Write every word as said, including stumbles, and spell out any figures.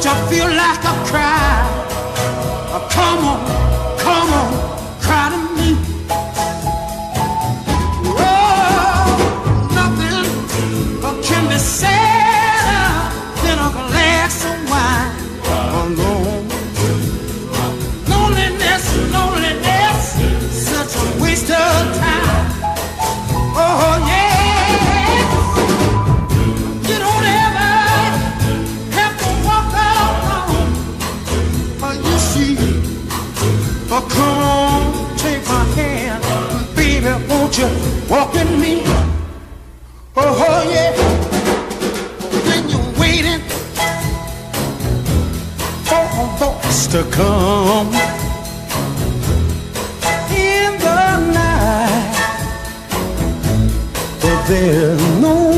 Don't you feel like a cry? Oh, come on, come on, cry to me. Oh, nothing can be sadder than a glass of wine alone. Loneliness, loneliness, such a waste of time. Oh yeah, you don't ever have to walk out alone. Oh, you see, oh come on, take my hand, baby, won't you walk with me? Oh, oh yeah, when you're waiting for a voice to come in the night, but there's no